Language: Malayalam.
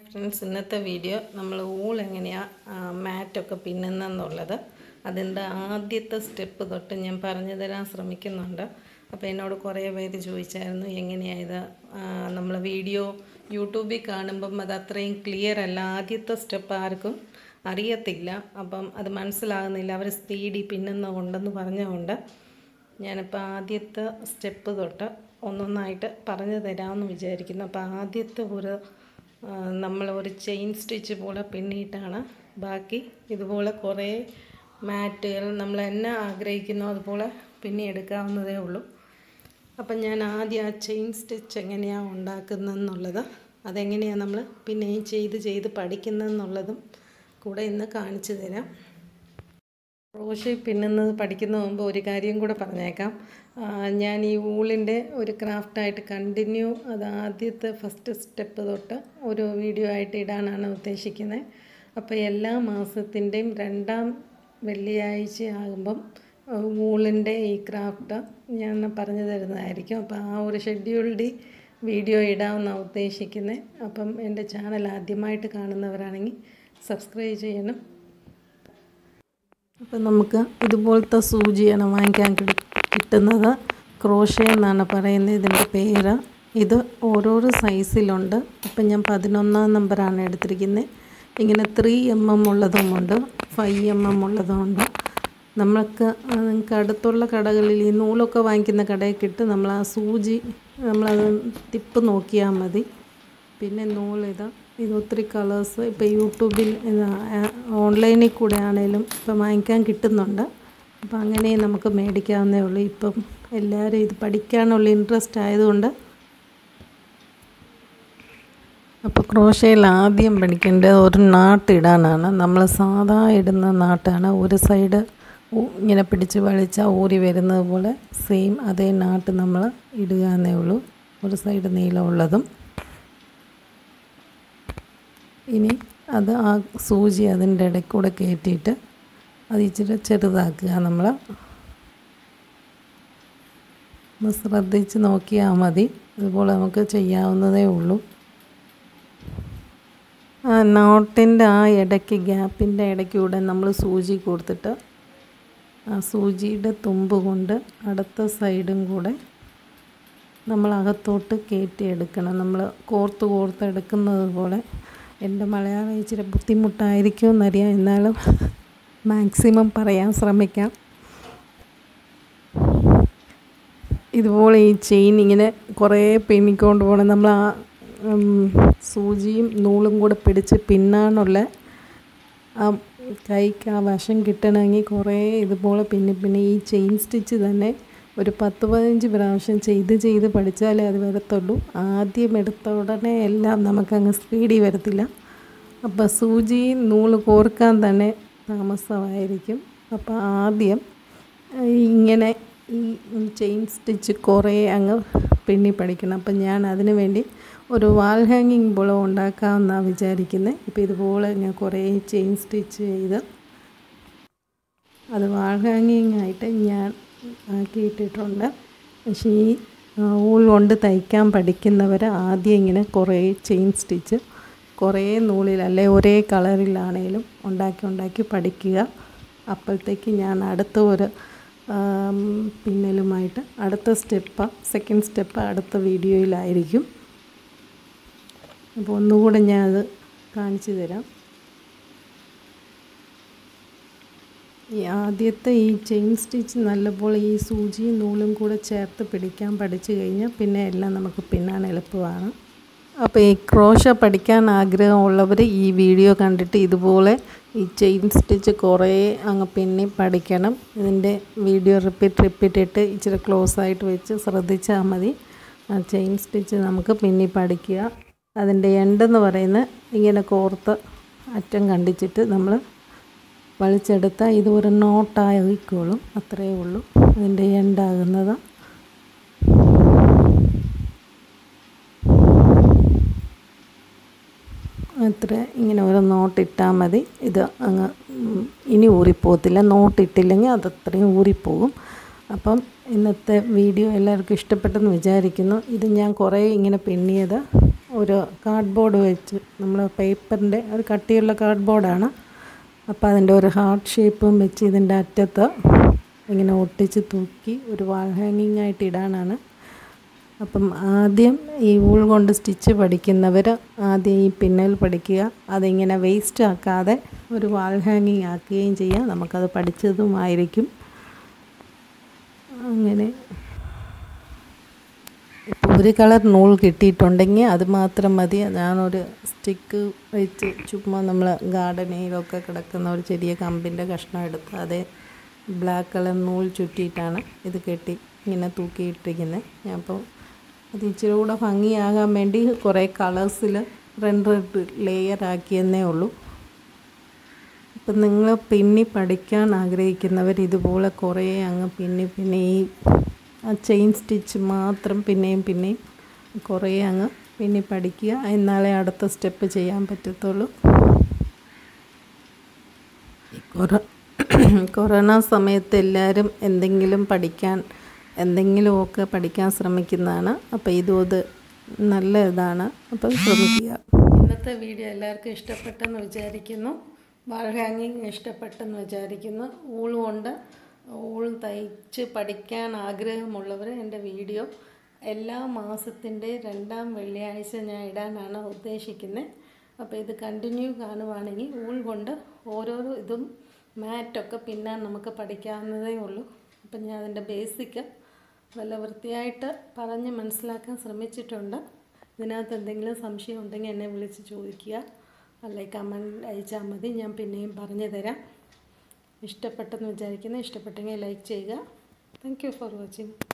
ഫ്രണ്ട്സ്, ഇന്നത്തെ വീഡിയോ നമ്മൾ ഊൾ എങ്ങനെയാണ് മാറ്റൊക്കെ പിന്നുന്നതെന്നുള്ളത് അതിൻ്റെ ആദ്യത്തെ സ്റ്റെപ്പ് തൊട്ട് ഞാൻ പറഞ്ഞു തരാൻ ശ്രമിക്കുന്നുണ്ട്. അപ്പോൾ എന്നോട് കുറേ പേര് ചോദിച്ചായിരുന്നു എങ്ങനെയാണ് ഇത് നമ്മൾ വീഡിയോ യൂട്യൂബിൽ കാണുമ്പം അത് അത്രയും ക്ലിയർ അല്ല, ആദ്യത്തെ സ്റ്റെപ്പ് ആർക്കും അറിയത്തില്ല, അപ്പം അത് മനസ്സിലാകുന്നില്ല, അവർ സ്പീഡിൽ പിന്നുന്നുണ്ടെന്ന് പറഞ്ഞുകൊണ്ട് ഞാനിപ്പോൾ ആദ്യത്തെ സ്റ്റെപ്പ് തൊട്ട് ഒന്നൊന്നായിട്ട് പറഞ്ഞു തരാമെന്ന് വിചാരിക്കുന്നു. അപ്പോൾ ആദ്യത്തെ നമ്മളൊരു ചെയിൻ സ്റ്റിച്ച് പോലെ പിന്നിയിട്ടാണ് ബാക്കി ഇതുപോലെ കുറേ മാറ്റുകൾ നമ്മൾ എന്നെ ആഗ്രഹിക്കുന്നു അതുപോലെ പിന്നെ എടുക്കാവുന്നതേ ഉള്ളൂ. അപ്പം ഞാൻ ആദ്യം ആ ചെയിൻ സ്റ്റിച്ച് എങ്ങനെയാണ് ഉണ്ടാക്കുന്നതെന്നുള്ളത്, അതെങ്ങനെയാണ് നമ്മൾ പിന്നെയും ചെയ്ത് പഠിക്കുന്നതെന്നുള്ളതും കൂടെ ഇന്ന് കാണിച്ചു തരാം. ക്രോഷേ പിന്നുന്നത് പഠിക്കുന്ന മുമ്പ് ഒരു കാര്യം കൂടെ പറഞ്ഞേക്കാം. ഞാൻ ഈ ഊളിൻ്റെ ഒരു ക്രാഫ്റ്റായിട്ട് കണ്ടിന്യൂ അത് ആദ്യത്തെ ഫസ്റ്റ് സ്റ്റെപ്പ് തൊട്ട് ഒരു വീഡിയോ ആയിട്ട് ഇടാനാണ് ഉദ്ദേശിക്കുന്നത്. അപ്പോൾ എല്ലാ മാസത്തിൻ്റെയും 2ാം വെള്ളിയാഴ്ച ആകുമ്പം ഊളിൻ്റെ ഈ ക്രാഫ്റ്റ് ഞാൻ പറഞ്ഞു തരുന്നതായിരിക്കും. അപ്പോൾ ആ ഒരു ഷെഡ്യൂൾഡ് വീഡിയോ ഇടാമെന്നാണ് ഉദ്ദേശിക്കുന്നത്. അപ്പം എൻ്റെ ചാനൽ ആദ്യമായിട്ട് കാണുന്നവരാണെങ്കിൽ സബ്സ്ക്രൈബ് ചെയ്യണം. അപ്പം നമുക്ക് ഇതുപോലത്തെ സൂചിയാണ് വാങ്ങിക്കാൻ കിട്ടുന്നത്. ക്രോഷേ എന്നാണ് പറയുന്നത് ഇതിൻ്റെ പേര്. ഇത് ഓരോരോ സൈസിലുണ്ട്. ഇപ്പം ഞാൻ 11ാം നമ്പറാണ് എടുത്തിരിക്കുന്നത്. ഇങ്ങനെ 3mm ഉള്ളതുമുണ്ട്, 5mm ഉള്ളതുമുണ്ട്. നിങ്ങൾക്ക് അടുത്തുള്ള കടകളിൽ ഈ നൂലൊക്കെ വാങ്ങിക്കുന്ന കടയിൽ കിട്ടും. നമ്മൾ ആ സൂചി നമ്മളത് ടിപ്പ് നോക്കിയാൽ മതി. പിന്നെ ഇത് ഒത്തിരി കളേഴ്സ് ഇപ്പോൾ യൂട്യൂബിൽ ഓൺലൈനിൽ കൂടെ ആണെങ്കിലും ഇപ്പം വാങ്ങിക്കാൻ കിട്ടുന്നുണ്ട്. അപ്പം അങ്ങനെ നമുക്ക് മേടിക്കാവുന്നേ ഉള്ളൂ. ഇപ്പം എല്ലാവരും ഇത് പഠിക്കാനുള്ള ഇൻട്രസ്റ്റ് ആയതുകൊണ്ട്. അപ്പോൾ ക്രോഷയിൽ ആദ്യം പഠിക്കേണ്ടത് ഒരു നാട്ടിടാനാണ്. നമ്മൾ സാധാ ഇടുന്ന നാട്ടാണ്. ഒരു സൈഡ് ഇങ്ങനെ പിടിച്ച് വലിച്ചാൽ ഊരി വരുന്നത് പോലെ സെയിം അതേ നാട്ട് നമ്മൾ ഇടുക എന്നേ ഉള്ളൂ. ഒരു സൈഡ് നീളമുള്ളതും. ഇനി അത് ആ സൂചി അതിൻ്റെ ഇടയ്ക്ക് കൂടെ കയറ്റിയിട്ട് അത് ഇച്ചിരി ചെറുതാക്കുക. നമ്മൾ ശ്രദ്ധിച്ച് നോക്കിയാൽ മതി. അതുപോലെ നമുക്ക് ചെയ്യാവുന്നതേ ഉള്ളൂ. ആ നോട്ടിൻ്റെ ആ ഇടയ്ക്ക് ഗ്യാപ്പിൻ്റെ ഇടയ്ക്കൂടെ നമ്മൾ സൂചി കൊടുത്തിട്ട് ആ സൂചിയുടെ തുമ്പ് കൊണ്ട് അടുത്ത സൈഡും കൂടെ നമ്മൾ അകത്തോട്ട് കയറ്റിയെടുക്കണം. നമ്മൾ കോർത്ത് എടുക്കുന്നത് പോലെ. എൻ്റെ മലയാളം ഇച്ചിരി ബുദ്ധിമുട്ടായിരിക്കും എന്നറിയാം, എന്നാലും മാക്സിമം പറയാൻ ശ്രമിക്കാം. ഇതുപോലെ ഈ ചെയിൻ ഇങ്ങനെ കുറേ പിന്നിക്കൊണ്ട് പോകണം. നമ്മൾ ആ സൂചിയും നൂലും കൂടെ പിടിച്ച് പിന്നാനുള്ള ആ കൈക്ക് ആ വശം കിട്ടണമെങ്കിൽ കുറേ ഇതുപോലെ പിന്നെ ഈ ചെയിൻ സ്റ്റിച്ച് തന്നെ ഒരു 10-15 പ്രാവശ്യം ചെയ്ത് പഠിച്ചാലേ അത് വരത്തുള്ളൂ. ആദ്യം എടുത്ത ഉടനെ എല്ലാം നമുക്കങ്ങ് സ്പീഡിൽ വരത്തില്ല. അപ്പോൾ സൂചി നൂല് കോർക്കാൻ തന്നെ താമസമായിരിക്കും. അപ്പോൾ ആദ്യം ഇങ്ങനെ ഈ ചെയിൻ സ്റ്റിച്ച് കുറേ അങ്ങ് പിന്നി പഠിക്കണം. അപ്പം ഞാൻ അതിന് വേണ്ടി ഒരു വാൾ ഹാങ്ങിങ് പോലെ ഉണ്ടാക്കാമെന്നാണ് വിചാരിക്കുന്നത്. ഇപ്പോൾ ഇതുപോലെ ഞാൻ കുറേ ചെയിൻ സ്റ്റിച്ച് ചെയ്ത് അത് വാൾ ഹാങ്ങിങ് ആയിട്ട് ഞാൻ ആക്കിയിട്ടിട്ടുണ്ട്. പക്ഷേ ഈ ഊൾ കൊണ്ട് തയ്ക്കാൻ പഠിക്കുന്നവർ ആദ്യം ഇങ്ങനെ കുറേ ചെയിൻ സ്റ്റിച്ച് കുറേ നൂലിൽ അല്ലെ ഒരേ കളറിലാണേലും ഉണ്ടാക്കി പഠിക്കുക. അപ്പോഴത്തേക്ക് ഞാൻ അടുത്ത ഒരു പിന്നലുമായിട്ട് അടുത്ത സെക്കൻഡ് സ്റ്റെപ്പ് അടുത്ത വീഡിയോയിലായിരിക്കും. അപ്പോൾ ഒന്നുകൂടെ ഞാൻ അത് കാണിച്ചു തരാം. ഈ ആദ്യത്തെ ഈ ചെയിൻ സ്റ്റിച്ച് നല്ലപോലെ ഈ സൂചിയും നൂലും കൂടെ ചേർത്ത് പിടിക്കാൻ പഠിച്ചു കഴിഞ്ഞാൽ പിന്നെ എല്ലാം നമുക്ക് പിന്നാൻ എളുപ്പമാണ്. അപ്പോൾ ഈ ക്രോഷ പഠിക്കാൻ ആഗ്രഹമുള്ളവർ ഈ വീഡിയോ കണ്ടിട്ട് ഇതുപോലെ ഈ ചെയിൻ സ്റ്റിച്ച് കുറേ അങ്ങ് പിന്നി പഠിക്കണം. ഇതിൻ്റെ വീഡിയോ റിപ്പീറ്റ് ഇട്ട് ഇച്ചിരി ക്ലോസ് ആയിട്ട് വെച്ച് ശ്രദ്ധിച്ചാൽ മതി. ആ ചെയിൻ സ്റ്റിച്ച് നമുക്ക് പിന്നി പഠിക്കുക. അതിൻ്റെ എൻഡെന്ന് പറയുന്നത് ഇങ്ങനെ കോർത്ത് അറ്റം കണ്ടിച്ചിട്ട് നമ്മൾ വലിച്ചെടുത്താൽ ഇത് ഒരു നോട്ടായിക്കോളും. അത്രയേ ഉള്ളൂ അതിൻ്റെ എൻഡാകുന്നത്. അത്ര ഇങ്ങനെ ഒരു നോട്ടിട്ടാൽ മതി. ഇത് അങ്ങ് ഇനി ഊറിപ്പോകത്തില്ല. നോട്ടിട്ടില്ലെങ്കിൽ അതത്രയും ഊറിപ്പോകും. അപ്പം ഇന്നത്തെ വീഡിയോ എല്ലാവർക്കും ഇഷ്ടപ്പെട്ടെന്ന് വിചാരിക്കുന്നു. ഇത് ഞാൻ കുറേ ഇങ്ങനെ പിന്നിയത് ഒരു കാർഡ്ബോർഡ് വെച്ച്, നമ്മൾ പേപ്പറിൻ്റെ ഒരു കട്ടിയുള്ള കാർഡ്ബോർഡാണ്. അപ്പോൾ അതിൻ്റെ ഒരു ഹാർട്ട് ഷേപ്പും വെച്ച് ഇതിൻ്റെ അറ്റത്ത് ഇങ്ങനെ ഒട്ടിച്ച് തൂക്കി ഒരു വാൾ ഹാങ്ങിങ് ആയിട്ട് ഇടാനാണ്. അപ്പം ആദ്യം ഈ വൂൾ കൊണ്ട് സ്റ്റിച്ച് പഠിക്കുന്നവർ ആദ്യം ഈ പിന്നൽ പഠിക്കുക. അതിങ്ങനെ വേസ്റ്റ് ആക്കാതെ ഒരു വാൾ ഹാങ്ങിങ് ആക്കുകയും ചെയ്യാം. നമുക്കത് പഠിച്ചതുമായിരിക്കും. അങ്ങനെ ഇപ്പോൾ ഒരു കളർ നൂൽ കിട്ടിയിട്ടുണ്ടെങ്കിൽ അത് മാത്രം മതി. ഞാനൊരു സ്റ്റിക്ക് വെച്ച് ചുമ്മാ നമ്മൾ ഗാർഡനിലൊക്കെ കിടക്കുന്ന ഒരു ചെറിയ കമ്പിൻ്റെ കഷ്ണം എടുത്ത് അതേ ബ്ലാക്ക് കളർ നൂൽ ചുറ്റിയിട്ടാണ് ഇത് കെട്ടി ഇങ്ങനെ തൂക്കിയിട്ടിരിക്കുന്നത്. ഞാൻ അപ്പോൾ അത് ഇച്ചിരി കൂടെ ഭംഗിയാകാൻ വേണ്ടി കുറേ കളേഴ്സിൽ രണ്ട് ലെയർ ആക്കിയെന്നേ ഉള്ളൂ. അപ്പം നിങ്ങൾ പിന്നി പഠിക്കാൻ ആഗ്രഹിക്കുന്നവർ ഇതുപോലെ കുറേ അങ്ങ് പിന്നെ ഈ ചെയിൻ സ്റ്റിച്ച് മാത്രം പിന്നെയും കുറേ അങ്ങ് പിന്നെ പഠിക്കുക. എന്നാലേ അടുത്ത സ്റ്റെപ്പ് ചെയ്യാൻ പറ്റത്തുള്ളൂ. കൊറോണ സമയത്ത് എല്ലാവരും എന്തെങ്കിലുമൊക്കെ പഠിക്കാൻ ശ്രമിക്കുന്നതാണ്. അപ്പോൾ ഇത് നല്ല ഇതാണ്. അപ്പം ശ്രമിക്കുക. ഇന്നത്തെ വീഡിയോ എല്ലാവർക്കും ഇഷ്ടപ്പെട്ടെന്ന് വിചാരിക്കുന്നു. വാൾ ഹാങ്ങിങ് ഇഷ്ടപ്പെട്ടെന്ന് വിചാരിക്കുന്നു. ഊൾ തയ്ച്ച് പഠിക്കാൻ ആഗ്രഹമുള്ളവർ എൻ്റെ വീഡിയോ എല്ലാ മാസത്തിൻ്റെ 2ാം വെള്ളിയാഴ്ച ഞാൻ ഇടാനാണ് ഉദ്ദേശിക്കുന്നത്. അപ്പോൾ ഇത് കണ്ടിന്യൂ കാണുവാണെങ്കിൽ ഊൾ കൊണ്ട് ഓരോരോ ഇതും മാറ്റൊക്കെ പിന്നാൻ നമുക്ക് പഠിക്കാവുന്നതേ ഉള്ളൂ. അപ്പം ഞാൻ അതിൻ്റെ ബേസിക്ക് നല്ല വൃത്തിയായിട്ട് പറഞ്ഞ് മനസ്സിലാക്കാൻ ശ്രമിച്ചിട്ടുണ്ട്. ഇതിനകത്ത് എന്തെങ്കിലും സംശയം ഉണ്ടെങ്കിൽ എന്നെ വിളിച്ച് ചോദിക്കുക, അല്ലെങ്കിൽ കമൻറ്റ് അയച്ചാൽ മതി. ഞാൻ പിന്നെയും പറഞ്ഞു തരാം. ഇഷ്ടപ്പെട്ടെന്ന് വിചാരിക്കുന്നു. ഇഷ്ടപ്പെട്ടെങ്കിൽ ലൈക്ക് ചെയ്യുക. Thank you for watching.